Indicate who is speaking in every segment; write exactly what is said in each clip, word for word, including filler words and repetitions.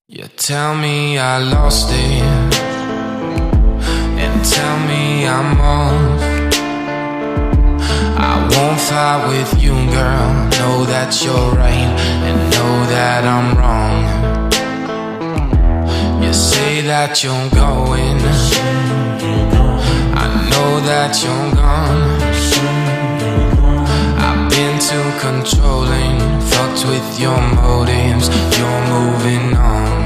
Speaker 1: You tell me I lost it, and tell me I'm off. I won't fight with you, girl. Know that you're right, and know that I'm wrong. You say that you're going, I know that you're gone. I've been too controlling, fucked with your motives. You're moving on.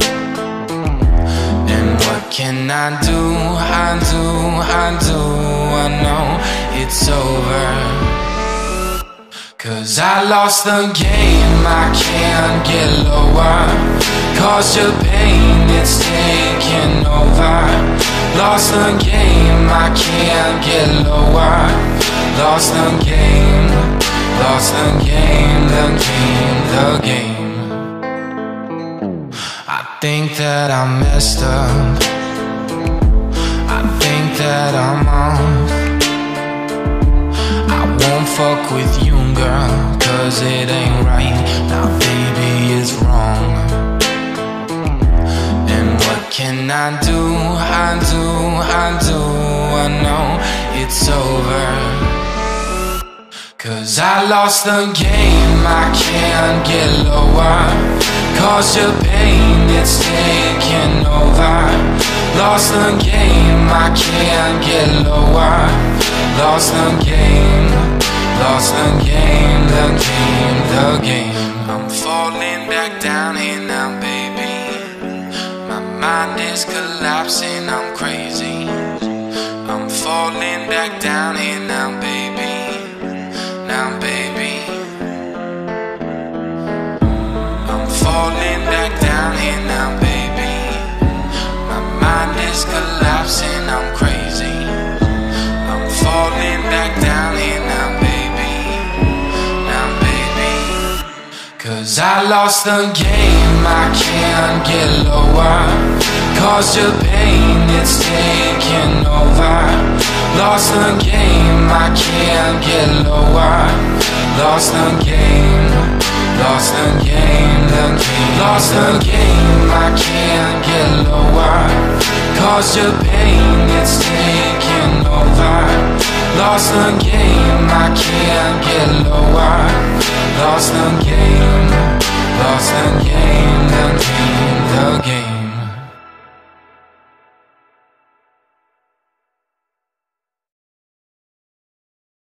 Speaker 1: And what can I do? I do, I do, I know it's over. Cause I lost the game, I can't get lower. Cause your pain, it's taking over. Lost the game, I can't get lower. Lost the game, lost the game, the game, the game. I think that I messed up, I think that I'm off. I won't fuck with you, girl, cause it ain't right. Now baby, it's wrong. And what can I do? I do, I do, I know it's over. Cause I lost the game, I can't get lower. Cause your pain, it's taking over. Lost the game, I can't get lower. Lost the game, lost the game, the game, the game. I'm falling back down here now, baby. My mind is collapsing, I'm crazy. I'm falling back down here now, baby. Now, baby, I'm falling back down here now, baby. My mind is collapsing, I'm crazy. I'm falling back down here now, baby. Now, baby, cause I lost the game, I can't get lower. Cause your pain, it's taking over. Lost the game, I can't get lower. Lost the game, lost the game, the game. Lost the game, I can't get lower. Cause your pain, it's taking over. Lost the game, I can't get lower.